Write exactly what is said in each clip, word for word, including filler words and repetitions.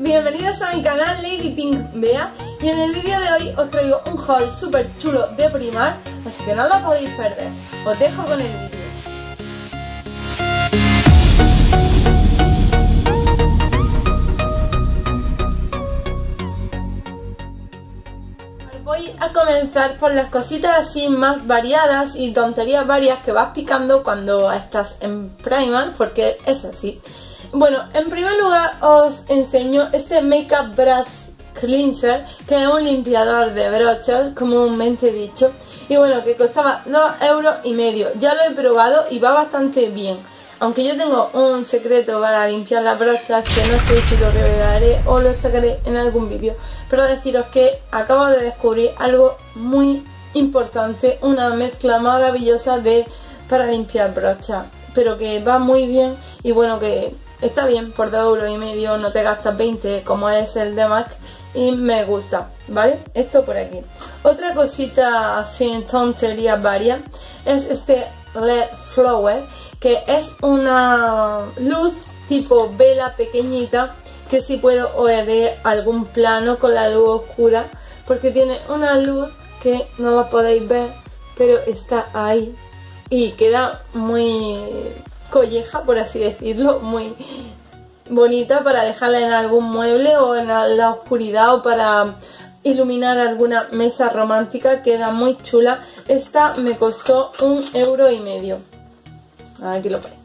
bienvenidos a mi canal Lady Pink Bea, y en el vídeo de hoy os traigo un haul súper chulo de Primark, así que no lo podéis perder. Os dejo con el vídeo. Voy a comenzar por las cositas así más variadas y tonterías varias que vas picando cuando estás en Primark, porque es así. Bueno, en primer lugar os enseño este Makeup Brush Cleanser, que es un limpiador de brochas, comúnmente dicho, y bueno, que costaba dos euros y medio. Ya lo he probado y va bastante bien, aunque yo tengo un secreto para limpiar las brochas que no sé si lo revelaré o lo sacaré en algún vídeo, pero deciros que acabo de descubrir algo muy importante, una mezcla maravillosa de para limpiar brochas, pero que va muy bien y bueno, que está bien, por dos euros y medio no te gastas veinte como es el de MAC y me gusta, ¿vale? Esto por aquí. Otra cosita sin tonterías varias es este L E D Flower, que es una luz tipo vela pequeñita que si puedo oler algún plano con la luz oscura, porque tiene una luz que no la podéis ver, pero está ahí y queda muy colleja, por así decirlo, muy bonita para dejarla en algún mueble o en la oscuridad o para iluminar alguna mesa romántica, queda muy chula. Esta me costó un euro y medio. Aquí lo veis.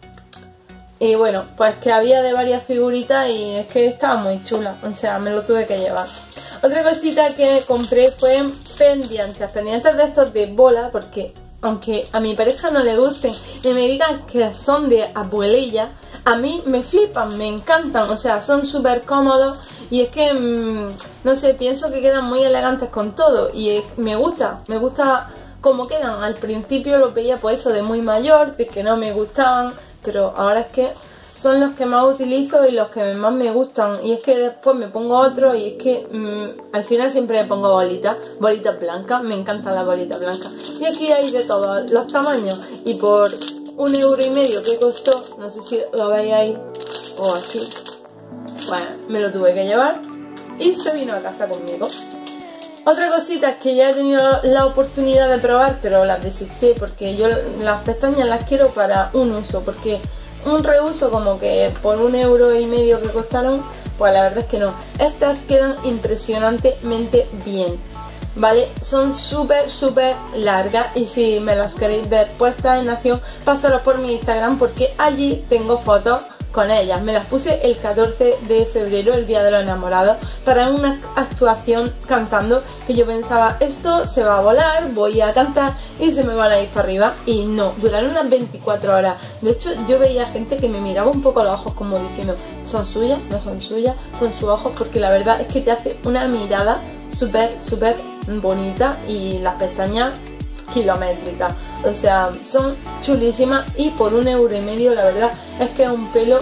Y bueno, pues que había de varias figuritas y es que estaba muy chula, o sea, me lo tuve que llevar. Otra cosita que compré fue pendientes, pendientes de estos de bola, porque aunque a mi pareja no le gusten y me digan que son de abuelilla, a mí me flipan, me encantan, o sea, son súper cómodos y es que, mmm, no sé, pienso que quedan muy elegantes con todo y es, me gusta, me gusta cómo quedan. Al principio los veía pues eso de muy mayor, de que no me gustaban, pero ahora es que son los que más utilizo y los que más me gustan, y es que después me pongo otro y es que mmm, al final siempre me pongo bolitas, bolitas blancas, me encantan las bolitas blancas. Y aquí hay de todos los tamaños y por un euro y medio que costó, no sé si lo veis ahí o aquí, bueno, me lo tuve que llevar y se vino a casa conmigo. Otra cosita que ya he tenido la oportunidad de probar, pero las deseché porque yo las pestañas las quiero para un uso, porque un reuso como que por un euro y medio que costaron, pues la verdad es que no. Estas quedan impresionantemente bien, ¿vale? Son súper súper largas y si me las queréis ver puestas en acción, pasaros por mi Instagram porque allí tengo fotos con ellas. Me las puse el catorce de febrero, el día de los enamorados, para una actuación cantando, que yo pensaba, esto se va a volar, voy a cantar y se me van a ir para arriba, y no, duraron unas veinticuatro horas. De hecho, yo veía gente que me miraba un poco los ojos como diciendo, ¿son suyas? ¿No son suyas? Son sus ojos, porque la verdad es que te hace una mirada súper, súper bonita y las pestañas kilométricas, o sea, son chulísimas y por un euro y medio la verdad es que es un pelo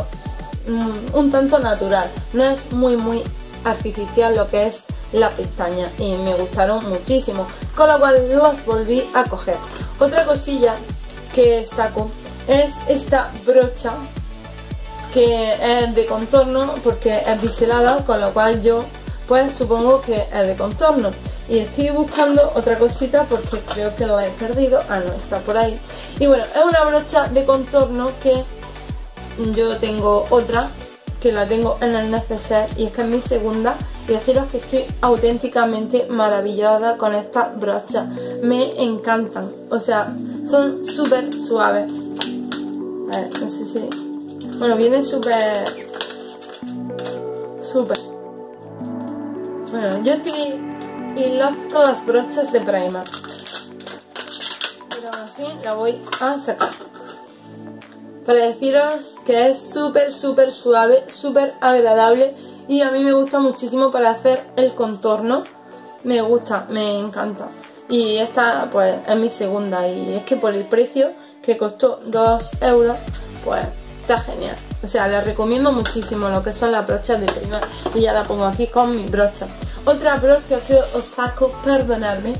mm, un tanto natural, no es muy muy artificial lo que es la pestaña, y me gustaron muchísimo, con lo cual los volví a coger. Otra cosilla que saco es esta brocha que es de contorno porque es biselada, con lo cual yo pues supongo que es de contorno. Y estoy buscando otra cosita porque creo que la he perdido. Ah, no, está por ahí. Y bueno, es una brocha de contorno que yo tengo otra, que la tengo en el neceser, y es que es mi segunda. Y deciros que estoy auténticamente maravillada con estas brochas. Me encantan. O sea, son súper suaves. A ver, no sé si... Bueno, viene súper... Súper... Bueno, yo estoy... y love con las brochas de Primark, pero aún así la voy a sacar para deciros que es súper súper suave, súper agradable y a mí me gusta muchísimo para hacer el contorno. Me gusta, me encanta, y esta pues es mi segunda, y es que por el precio que costó dos euros pues está genial. O sea, les recomiendo muchísimo lo que son las brochas de Primark, y ya la pongo aquí con mi brocha. Otra brocha que os saco, perdonadme.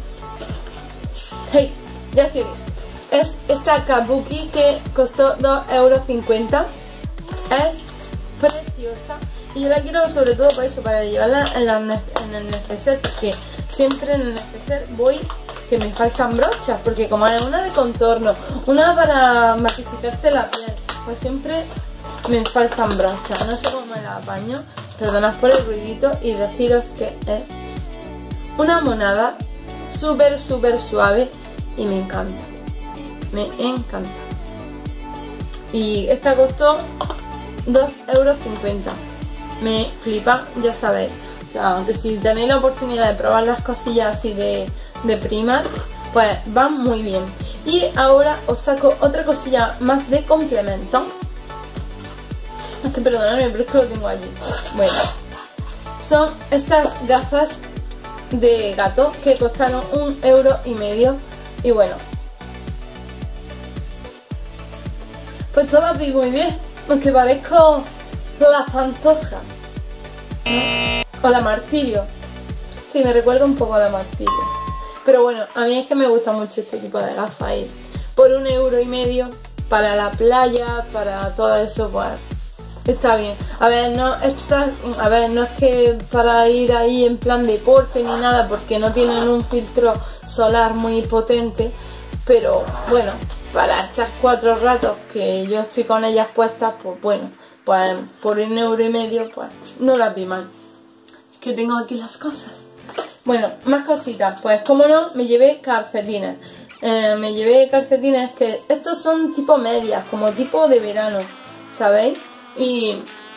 Hey, ya estoy bien. Es esta Kabuki que costó dos euros cincuenta. Es preciosa. preciosa y yo la quiero sobre todo para eso, para llevarla en, la, en el neceser, porque siempre en el neceser voy que me faltan brochas, porque como hay una de contorno, una para matificarte la piel, pues siempre me faltan brochas, no sé cómo me las apaño, perdonad por el ruidito y deciros que es una monada súper súper suave y me encanta, me encanta. Y esta costó dos euros cincuenta, me flipa, ya sabéis. O sea, aunque si tenéis la oportunidad de probar las cosillas así de, de Primark, pues van muy bien. Y ahora os saco otra cosilla más de complemento. Es que perdonadme, pero es que lo tengo allí. Bueno, son estas gafas de gato que costaron un euro y medio. Y bueno, pues todas vi muy bien, aunque parezco la Pantoja, ¿no? O la Martirio. Sí, me recuerda un poco a la Martirio. Pero bueno, a mí es que me gusta mucho este tipo de gafas y por un euro y medio para la playa, para todo eso, pues está bien. A ver, no está, a ver, no es que para ir ahí en plan deporte ni nada, porque no tienen un filtro solar muy potente, pero bueno, para echar cuatro ratos que yo estoy con ellas puestas, pues bueno, pues por un euro y medio, pues no las vi mal. Que tengo aquí las cosas. Bueno, más cositas. Pues como no, me llevé calcetines. Eh, me llevé calcetines que estos son tipo medias, como tipo de verano, ¿sabéis? Y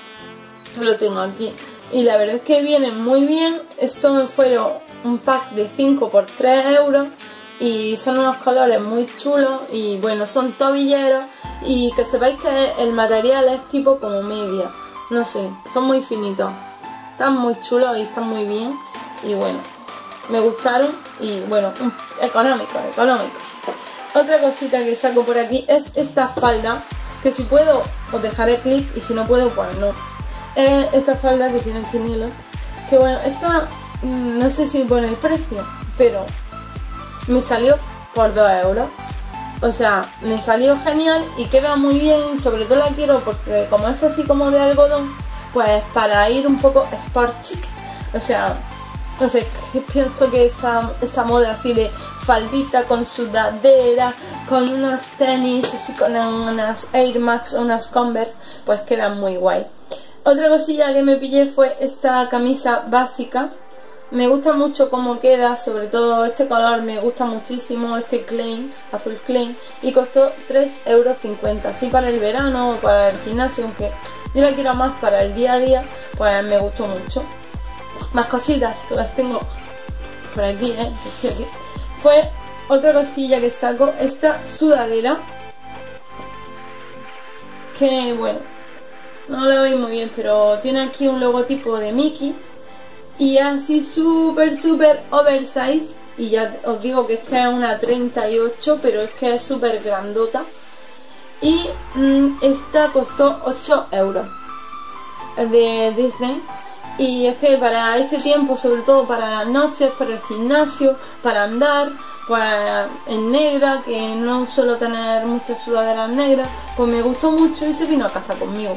lo tengo aquí. Y la verdad es que vienen muy bien. Esto me fueron un pack de cinco por tres euros. Y son unos colores muy chulos. Y bueno, son tobilleros. Y que sepáis que el material es tipo como media. No sé, son muy finitos. Están muy chulos y están muy bien. Y bueno, me gustaron. Y bueno, económico, económico. Otra cosita que saco por aquí es esta falda. Que si puedo os dejaré clip y si no puedo pues no. Eh, esta falda que tiene aquí hilo. Que bueno, esta no sé si pone el precio, pero me salió por dos euros. O sea, me salió genial y queda muy bien. Sobre todo la quiero porque como es así como de algodón, pues para ir un poco sport chic. O sea, no sé, pienso que esa, esa moda así de faldita con sudadera, con unos tenis, así con unas Air Max o unas Converse, pues quedan muy guay. Otra cosilla que me pillé fue esta camisa básica. Me gusta mucho cómo queda, sobre todo este color me gusta muchísimo, este clean, azul clean, y costó tres euros cincuenta, así para el verano o para el gimnasio, aunque yo la quiero más para el día a día, pues me gustó mucho. Más cositas que las tengo por aquí, eh, estoy aquí. Fue otra cosilla que saco, esta sudadera, que bueno, no la veis muy bien, pero tiene aquí un logotipo de Mickey. Y así súper súper oversize. Y ya os digo que es que es una treinta y ocho, pero es que es súper grandota. Y mmm, esta costó ocho euros. Es de Disney. Y es que para este tiempo, sobre todo para las noches, para el gimnasio, para andar, pues en negra, que no suelo tener muchas sudaderas negras, pues me gustó mucho y se vino a casa conmigo.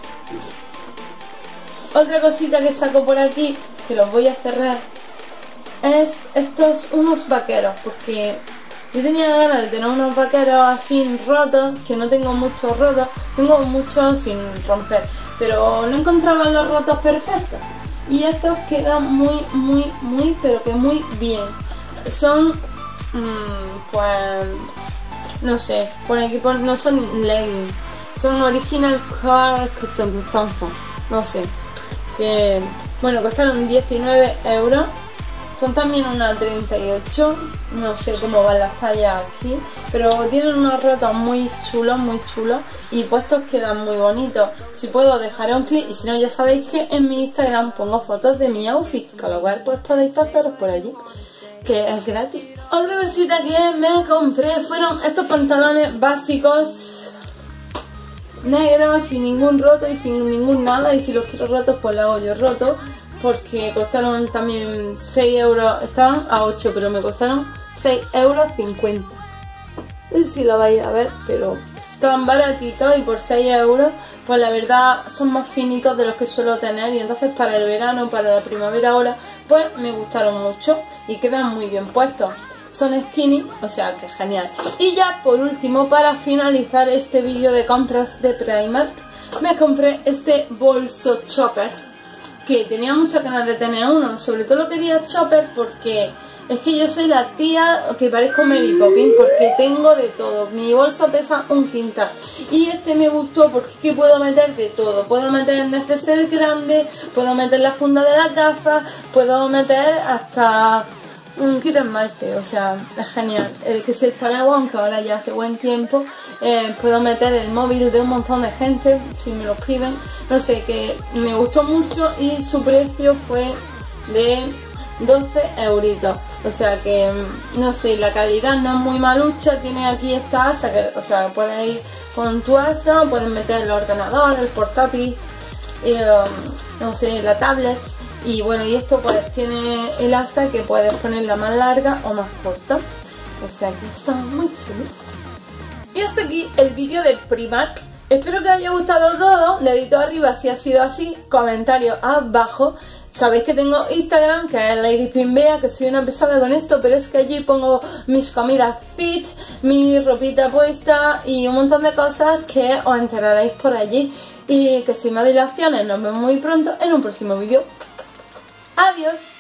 Otra cosita que saco por aquí, que los voy a cerrar, es estos unos vaqueros, porque yo tenía ganas de tener unos vaqueros así rotos, que no tengo muchos rotos, tengo muchos sin romper, pero no encontraba los rotos perfectos. Y estos quedan muy, muy, muy, pero que muy bien. Son, mmm, pues, no sé, por aquí no son leggings, son original car, no sé. Que bueno, costaron diecinueve euros, son también una treinta y ocho, no sé cómo van las tallas aquí, pero tienen unos rotos muy chulos, muy chulos y puestos quedan muy bonitos. Si puedo dejaré un clip y si no ya sabéis que en mi Instagram pongo fotos de mi outfit, con lo cual pues podéis pasaros por allí, que es gratis. Otra cosita que me compré fueron estos pantalones básicos negros, sin ningún roto y sin ningún nada, y si los quiero rotos pues los hago yo rotos, porque costaron también seis euros, estaban a ocho pero me costaron seis euros cincuenta. No sé si lo vais a ver, pero estaban baratitos y por seis euros pues la verdad son más finitos de los que suelo tener, y entonces para el verano, para la primavera ahora, pues me gustaron mucho y quedan muy bien puestos. Son skinny, o sea que genial. Y ya por último, para finalizar este vídeo de compras de Primark, me compré este bolso chopper, que tenía muchas ganas de tener uno. Sobre todo lo quería chopper porque es que yo soy la tía que parezco Mary Poppins, porque tengo de todo. Mi bolso pesa un quintal. Y este me gustó porque es que puedo meter de todo. Puedo meter el neceser grande, puedo meter la funda de las gafas, puedo meter hasta un kit de esmalte. O sea, es genial. El que es el paraguas, aunque ahora ya hace buen tiempo. Eh, puedo meter el móvil de un montón de gente, si me lo piden. No sé, que me gustó mucho y su precio fue de doce euritos. O sea que, no sé, la calidad no es muy malucha. Tiene aquí esta asa, que, o sea, puedes ir con tu asa, puedes meter el ordenador, el portátil, y, um, no sé, la tablet. Y bueno, y esto pues tiene el asa que puedes ponerla más larga o más corta. O sea que está muy chulo. Y hasta aquí el vídeo de Primark. Espero que os haya gustado todo. Dedito arriba si ha sido así, comentarios abajo. Sabéis que tengo Instagram, que es LadyPinBea, que soy una pesada con esto, pero es que allí pongo mis comidas fit, mi ropita puesta y un montón de cosas que os enteraréis por allí. Y que sin más dilaciones, nos vemos muy pronto en un próximo vídeo. Adiós.